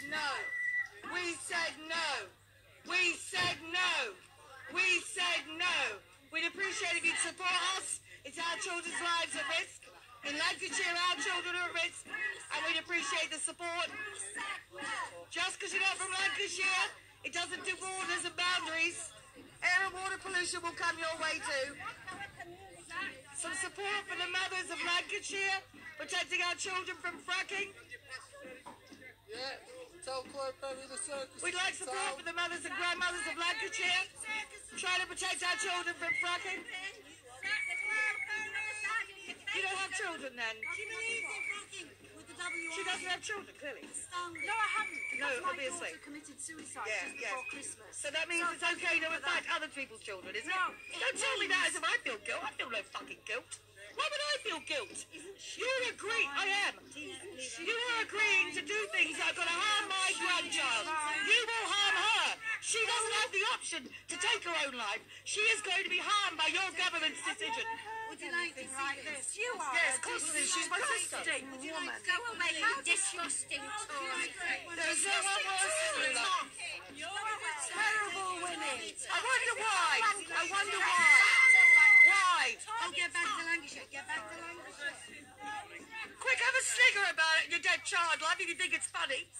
no. We said no. We said no. We said no. We'd appreciate if you'd support us. It's our children's lives at risk. In Lancashire, our children are at risk, and we'd appreciate the support. Just because you're not from Lancashire, it doesn't do borders and boundaries. Air and water pollution will come your way too. Some support for the mothers of Lancashire, protecting our children from fracking. Yeah, tell Chloe Perry the circus. We'd like support for the mothers and grandmothers of Lancashire, trying to protect our children from fracking. You don't have children then? She doesn't have children, clearly. No, I haven't. No, my obviously. daughter committed suicide just Yeah. before Christmas. So that means it's okay to attack other people's children, isn't it? No, Don't tell me that as if I feel guilt. I feel no fucking guilt. Why would I feel guilt? You're agreeing. I am. You are agreeing to do things that are going to harm my grandchild. You will harm her. She doesn't have the option to take her own life. She is going to be harmed by your government's decision. Would you like to like this? You are. Yes, of course it is. She's my sister. Would you like Go away, you disgusting Tory. There's no one worse than you, love. terrible women? I wonder why. I wonder why. Why? Oh, get back to Lancashire. Get back to Lancashire. Quick, have a snigger about it, your dead child life, if you think it's funny.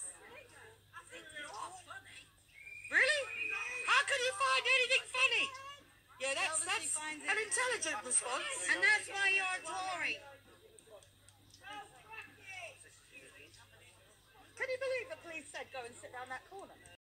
Really? How can you find anything funny? Yeah, that's an intelligent response. And that's why you're a Tory. Can you believe the police said go and sit down that corner?